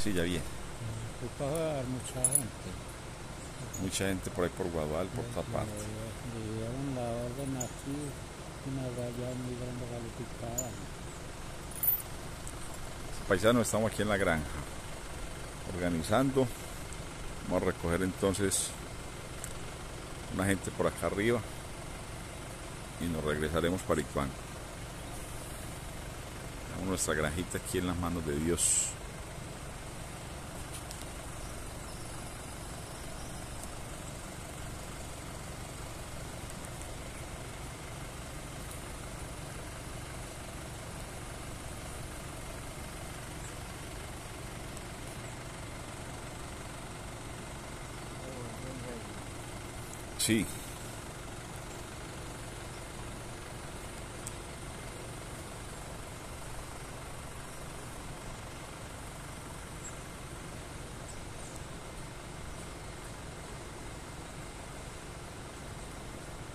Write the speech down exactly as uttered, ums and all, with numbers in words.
Sí, ya viene. Ocupa dar mucha gente. Mucha gente por ahí por Guadual, por toda parte. Le dieron la orden aquí, una raya muy grande calificada. Paisanos, estamos aquí en la granja, organizando. Vamos a recoger entonces una gente por acá arriba y nos regresaremos para Ituango. Tenemos nuestra granjita aquí en las manos de Dios. Sí.